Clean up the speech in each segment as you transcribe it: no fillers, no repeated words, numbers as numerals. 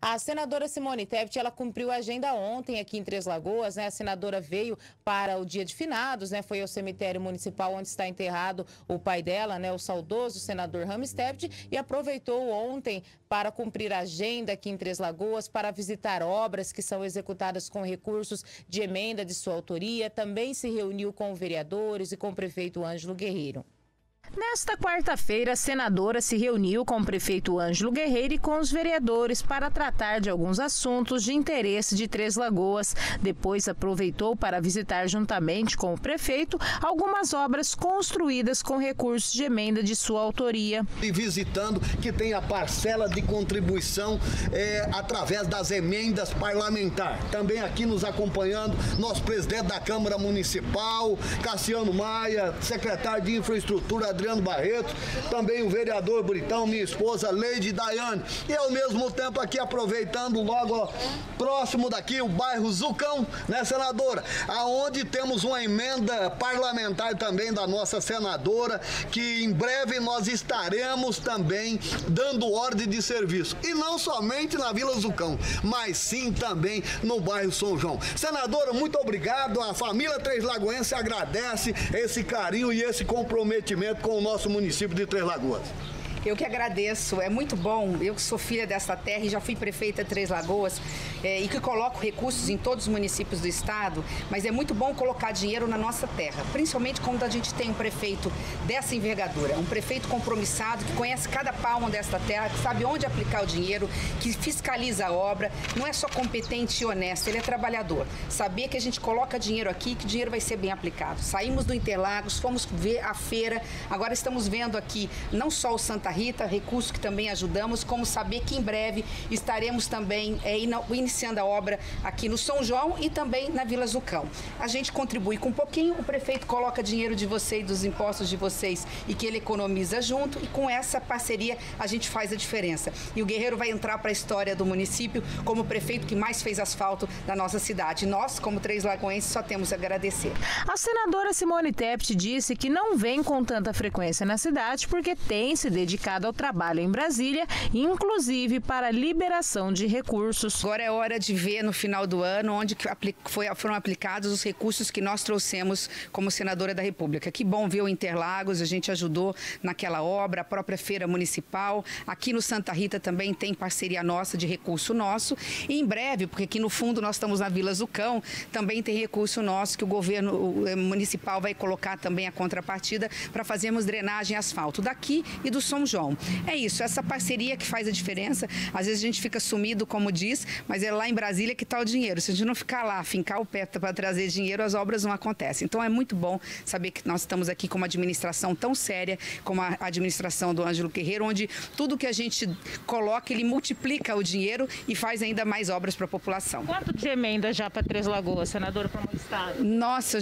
A senadora Simone Tebet, ela cumpriu a agenda ontem aqui em Três Lagoas, né? A senadora veio para o dia de finados, né? Foi ao cemitério municipal onde está enterrado o pai dela, né? O saudoso senador Rames Tebet, e aproveitou ontem para cumprir a agenda aqui em Três Lagoas, para visitar obras que são executadas com recursos de emenda de sua autoria. Também se reuniu com vereadores e com o prefeito Ângelo Guerreiro. Nesta quarta-feira, a senadora se reuniu com o prefeito Ângelo Guerreiro e com os vereadores para tratar de alguns assuntos de interesse de Três Lagoas. Depois aproveitou para visitar juntamente com o prefeito algumas obras construídas com recursos de emenda de sua autoria. E visitando que tem a parcela de contribuição através das emendas parlamentares. Também aqui nos acompanhando, nosso presidente da Câmara Municipal, Cassiano Maia, secretário de Infraestrutura, Adriano Barreto, também o vereador Britão, minha esposa, Leide Daiane, e ao mesmo tempo aqui aproveitando logo próximo daqui o bairro Zucão, né, senadora? Aonde temos uma emenda parlamentar também da nossa senadora, que em breve nós estaremos também dando ordem de serviço. E não somente na Vila Zucão, mas sim também no bairro São João. Senadora, muito obrigado, a família Três Lagoense agradece esse carinho e esse comprometimento com o nosso município de Três Lagoas. Eu que agradeço, é muito bom, eu que sou filha dessa terra e já fui prefeita de Três Lagoas e que coloco recursos em todos os municípios do estado, mas é muito bom colocar dinheiro na nossa terra, principalmente quando a gente tem um prefeito dessa envergadura, um prefeito compromissado, que conhece cada palmo desta terra, que sabe onde aplicar o dinheiro, que fiscaliza a obra, não é só competente e honesto, ele é trabalhador. Saber que a gente coloca dinheiro aqui, que o dinheiro vai ser bem aplicado. Saímos do Interlagos, fomos ver a feira, agora estamos vendo aqui não só o Santa Rita, recurso que também ajudamos, como saber que em breve estaremos também iniciando a obra aqui no São João e também na Vila Zucão. A gente contribui com um pouquinho, o prefeito coloca dinheiro de vocês, dos impostos de vocês, e que ele economiza junto, e com essa parceria a gente faz a diferença. E o Guerreiro vai entrar para a história do município como o prefeito que mais fez asfalto da nossa cidade. Nós, como Três Lagoenses, só temos a agradecer. A senadora Simone Tebet disse que não vem com tanta frequência na cidade porque tem se dedicado ao trabalho em Brasília, inclusive para liberação de recursos. Agora é hora de ver no final do ano onde foram aplicados os recursos que nós trouxemos como senadora da República. Que bom ver o Interlagos, a gente ajudou naquela obra, a própria feira municipal. Aqui no Santa Rita também tem parceria nossa de recurso nosso. E em breve, porque aqui no fundo nós estamos na Vila Zucão, também tem recurso nosso que o governo municipal vai colocar também a contrapartida para fazermos drenagem e asfalto daqui e do São João. É isso, essa parceria que faz a diferença. Às vezes a gente fica sumido, como diz, mas é lá em Brasília que está o dinheiro. Se a gente não ficar lá, fincar o pé para trazer dinheiro, as obras não acontecem. Então é muito bom saber que nós estamos aqui com uma administração tão séria como a administração do Ângelo Guerreiro, onde tudo que a gente coloca, ele multiplica o dinheiro e faz ainda mais obras para a população. Quanto de emenda já para Três Lagoas, senadora, para o estado? Nossa,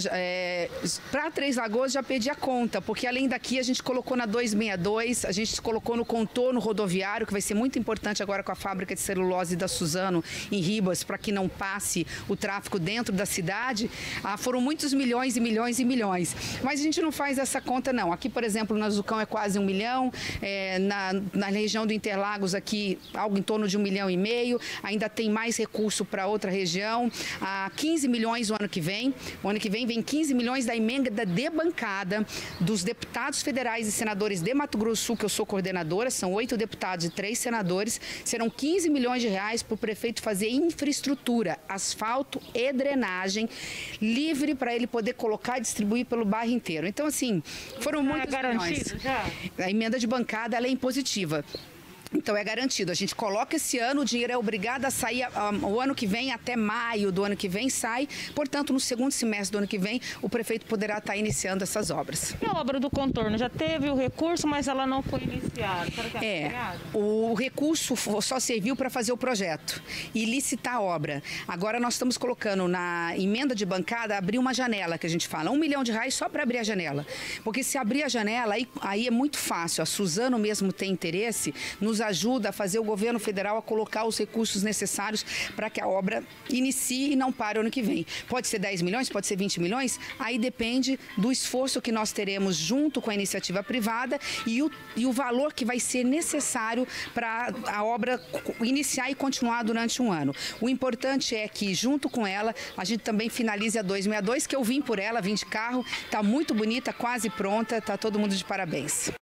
para Três Lagoas já perdi a conta, porque além daqui a gente colocou na 262, a gente colocou no contorno rodoviário, que vai ser muito importante agora com a fábrica de celulose da Suzano em Ribas, para que não passe o tráfego dentro da cidade. Foram muitos milhões e milhões e milhões. Mas a gente não faz essa conta, não. Aqui, por exemplo, na Zucão é quase 1 milhão, na região do Interlagos aqui algo em torno de 1,5 milhão, ainda tem mais recurso para outra região, 15 milhões o ano que vem. O ano que vem 15 milhões da emenda de bancada dos deputados federais e senadores de Mato Grosso do Sul, que eu sou coordenadora, são 8 deputados e 3 senadores, serão 15 milhões de reais para o prefeito fazer infraestrutura, asfalto e drenagem livre para ele poder colocar e distribuir pelo bairro inteiro. Então, assim, foram muitos milhões. Já? A emenda de bancada, ela é impositiva. Então é garantido, a gente coloca esse ano, o dinheiro é obrigado a sair o ano que vem, até maio do ano que vem sai, portanto no segundo semestre do ano que vem o prefeito poderá estar iniciando essas obras. E a obra do contorno já teve o recurso, mas ela não foi iniciada? O recurso só serviu para fazer o projeto e licitar a obra. Agora nós estamos colocando na emenda de bancada, abrir uma janela, que a gente fala, R$1 milhão só para abrir a janela, porque se abrir a janela, aí é muito fácil, a Suzano mesmo tem interesse, nos ajuda a fazer o governo federal a colocar os recursos necessários para que a obra inicie e não pare ano que vem. Pode ser 10 milhões, pode ser 20 milhões, aí depende do esforço que nós teremos junto com a iniciativa privada e o valor que vai ser necessário para a obra iniciar e continuar durante um ano. O importante é que, junto com ela, a gente também finalize a 262, que eu vim por ela, vim de carro, está muito bonita, quase pronta, está todo mundo de parabéns.